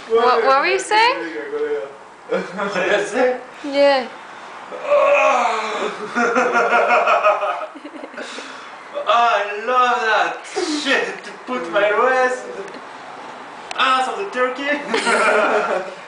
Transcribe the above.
What were you saying? What did I say? Yeah. I love that shit to put my waist in the ass of the turkey.